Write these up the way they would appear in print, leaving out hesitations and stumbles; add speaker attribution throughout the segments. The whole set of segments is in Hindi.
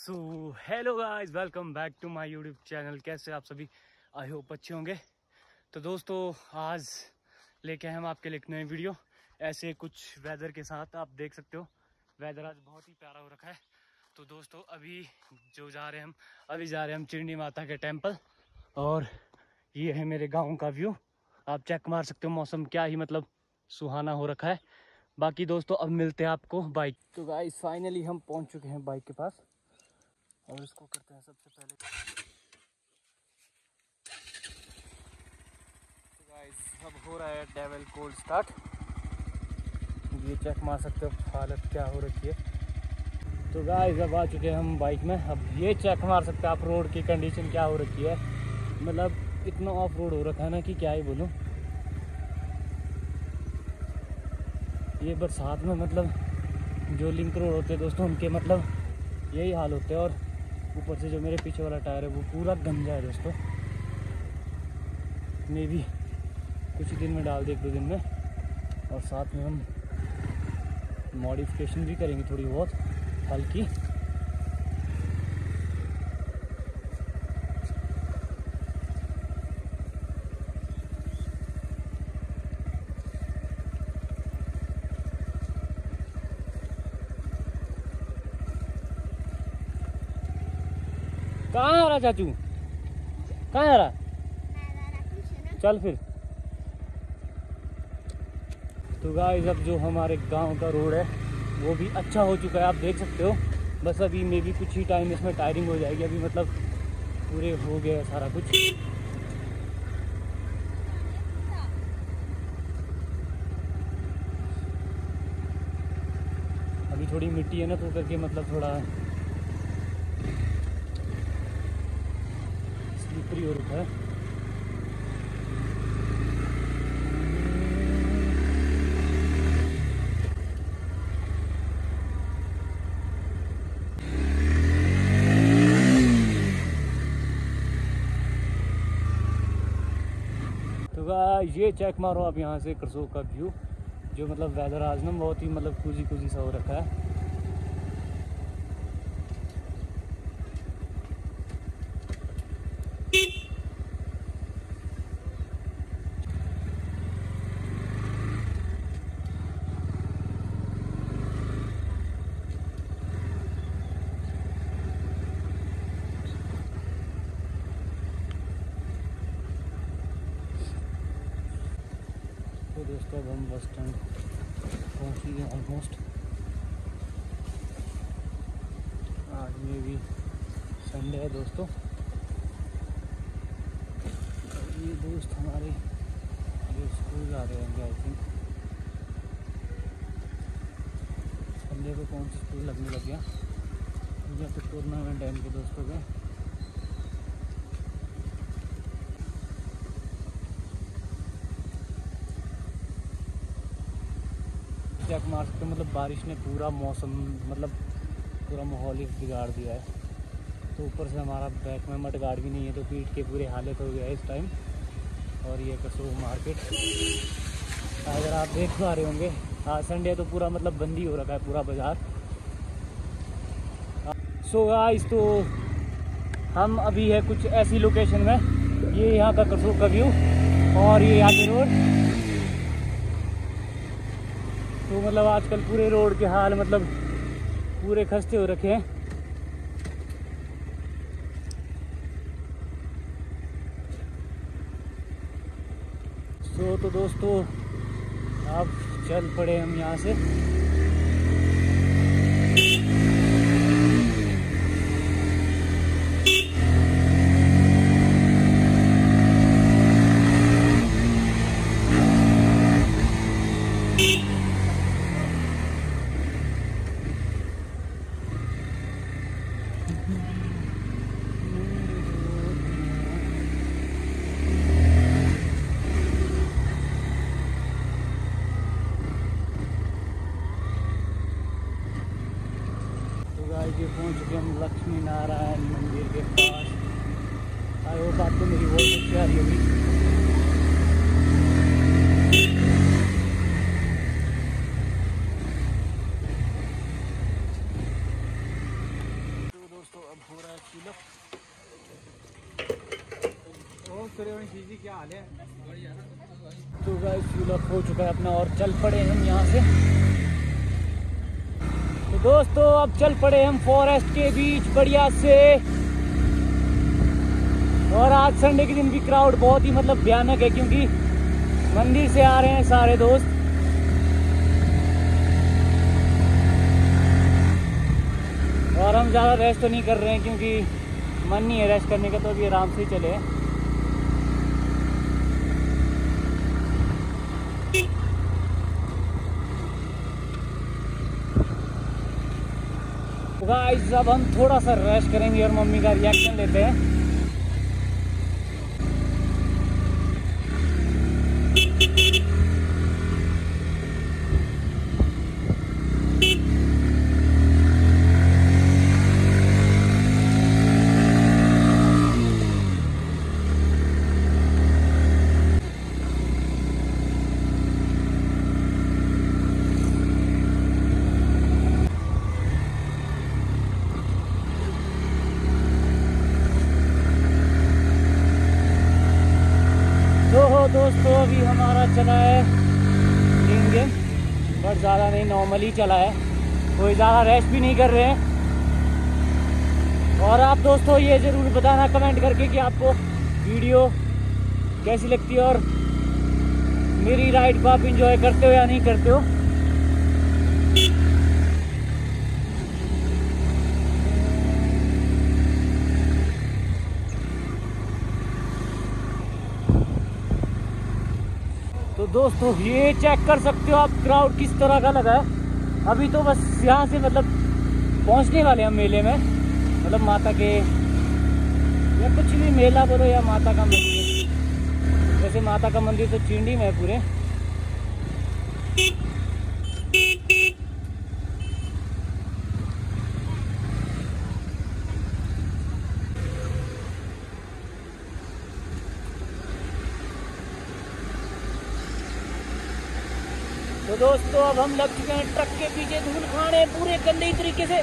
Speaker 1: So hello guys, welcome back to my YouTube channel. कैसे आप सभी? आई होप अच्छे होंगे। तो दोस्तों, आज लेके हम आपके लिए एक नई वीडियो ऐसे कुछ वेदर के साथ। आप देख सकते हो वेदर आज बहुत ही प्यारा हो रखा है। तो दोस्तों, अभी जा रहे हैं हम चिरनी माता के टेम्पल। और ये है मेरे गाँव का व्यू। आप चेक मार सकते हो, मौसम क्या ही मतलब सुहाना हो रखा है। बाकी दोस्तों, अब मिलते हैं आपको बाइक। तो गाइस, फाइनली हम पहुंच चुके हैं बाइक के पास और इसको करते हैं सबसे पहले। तो गाइस, अब हो रहा है डेविल कोल्ड स्टार्ट। ये चेक मार सकते हो हालत क्या हो रखी है। तो गाइस, अब आ चुके हैं हम बाइक में। अब ये चेक मार सकते हो आप रोड की कंडीशन क्या हो रखी है। मतलब इतना ऑफ रोड हो रखा है ना कि क्या ही बोलूँ। ये बरसात में मतलब जो लिंक रोड होते हैं दोस्तों, उनके मतलब यही हाल होते हैं। और ऊपर से जो मेरे पीछे वाला टायर है वो पूरा गंजा है दोस्तों। मे भी कुछ ही दिन में डाल दे, 1-2 दिन में। और साथ में हम मॉडिफिकेशन भी करेंगे थोड़ी बहुत हल्की। कहाँ आ रहा चाचू? कहाँ आ रहा? चल फिर। तो गाइस, अब जो हमारे गांव का रोड है वो भी अच्छा हो चुका है, आप देख सकते हो। बस अभी मे भी कुछ ही टाइम इसमें टायरिंग हो जाएगी। अभी मतलब पूरे हो गया सारा कुछ। अभी थोड़ी मिट्टी है ना, तो करके मतलब थोड़ा स्लिपरी हो रखा है। तो गाइस, ये चेक मारो आप यहाँ से करसोग का व्यू। जो मतलब वेदर आज ना बहुत ही मतलब कुजी सा हो रखा है। तो दोस्तों, अब हम बस स्टैंड पहुँच ही गए ऑलमोस्ट। आज में भी संडे है दोस्तों। ये दोस्त हमारे जो स्कूल जा रहे हैं आई थिंक। संडे को कौन सा स्कूल लगने लग गया, या फिर टूर्नामेंट है इनके दोस्तों के। चेक मार सकते हो, मतलब बारिश ने पूरा मौसम मतलब पूरा माहौल ही बिगाड़ दिया है। तो ऊपर से हमारा बैक में मड गार्ड भी नहीं है, तो पीठ के पूरे हालत हो गया है इस टाइम। और ये करसोग मार्केट अगर आप देख पा रहे होंगे, आज संडे तो पूरा मतलब बंद ही हो रखा है पूरा बाज़ार। सो गाइस, तो हम अभी है कुछ ऐसी लोकेशन में। ये यहाँ का करसोग का व्यू और ये आगे रोड। तो मतलब आजकल पूरे रोड के हाल मतलब पूरे खस्ते हो रखे हैं। तो दोस्तों, अब चल पड़े हम यहाँ से। ये पहुँच चुके हम लक्ष्मी नारायण मंदिर के पास। आई होप आपको मेरी वॉइस अच्छी आ रही होगी। तो दोस्तों,
Speaker 2: क्या हाल है?
Speaker 1: तो गाइस फ्यूल अप हो चुका है अपना और चल पड़े हम यहाँ से। तो दोस्तों अब चल पड़े हम फॉरेस्ट के बीच बढ़िया से। और आज संडे के दिन भी क्राउड बहुत ही मतलब भयानक है, क्योंकि मंदिर से आ रहे हैं सारे दोस्त। और हम ज़्यादा रेस्ट तो नहीं कर रहे हैं क्योंकि मन नहीं है रेस्ट करने का, तो अभी आराम से चले। गाइस अब हम थोड़ा सा रेस्ट करेंगे और मम्मी का रिएक्शन लेते हैं। दोस्तों अभी हमारा चला है गेम, बट ज़्यादा नहीं, नॉर्मली ही चला है, कोई ज़्यादा रेस्ट भी नहीं कर रहे हैं। और आप दोस्तों ये ज़रूर बताना कमेंट करके कि आपको वीडियो कैसी लगती है और मेरी राइड को आप इंजॉय करते हो या नहीं करते हो। तो दोस्तों ये चेक कर सकते हो आप क्राउड किस तरह का लगा है। अभी तो बस यहाँ से मतलब पहुँचने वाले हम मेले में, मतलब माता के या कुछ भी मेला बोलो या माता का मंदिर। वैसे माता का मंदिर तो चिंडी में है पूरे। तो दोस्तों अब हम लग चुके हैं ट्रक के पीछे धूल खाने पूरे गंदे तरीके से।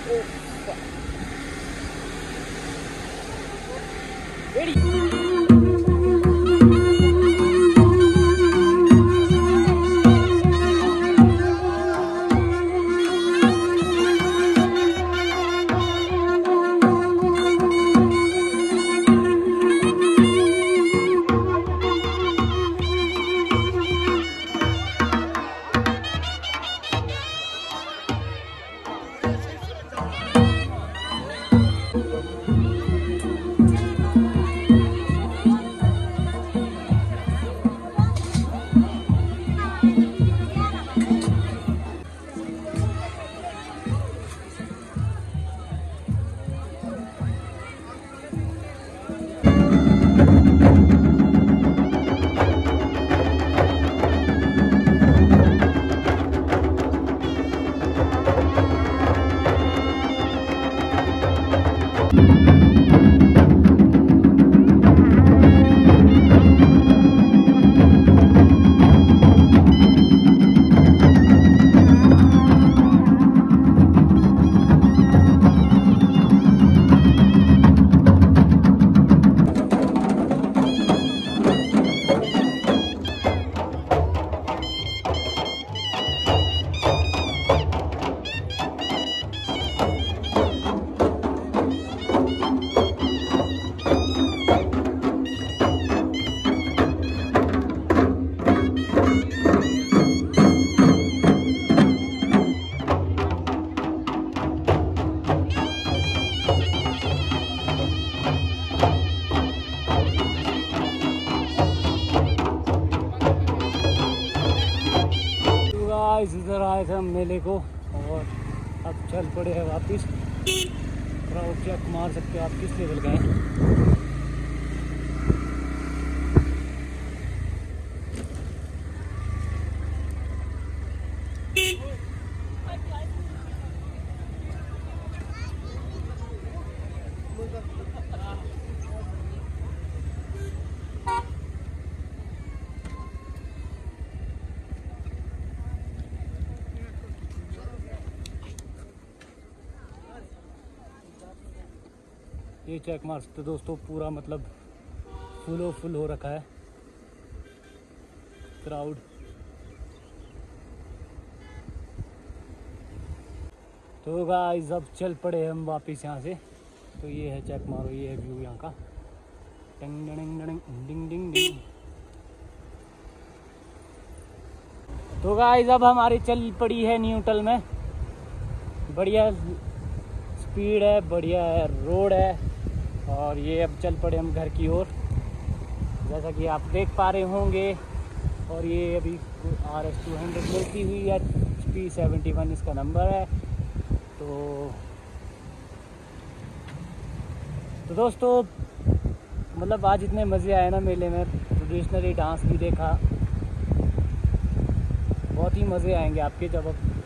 Speaker 1: इधर आए थे हम मेले को और अब चल पड़े हैं वापस। क्राउड चेक मार सकते हो आप किस लेवल का है। ये चेक मार सकते दोस्तों, पूरा मतलब फुल हो रखा है क्राउड। तो गाइस अब चल पड़े हम वापस यहाँ से। तो ये है, चेक मारो, ये है व्यू यहाँ का। डिंग डिंग डिंग डिंग डिंग डिंग। तो गाइस अब हमारी चल पड़ी है न्यूट्रल में। बढ़िया स्पीड है, बढ़िया है, रोड है। और ये अब चल पड़े हम घर की ओर, जैसा कि आप देख पा रहे होंगे। और ये अभी RS 200 मिलती हुई है, P71 इसका नंबर है। तो दोस्तों मतलब आज इतने मज़े आए ना मेले में, ट्रेडिशनली डांस भी देखा। बहुत ही मज़े आएंगे आपके जब आप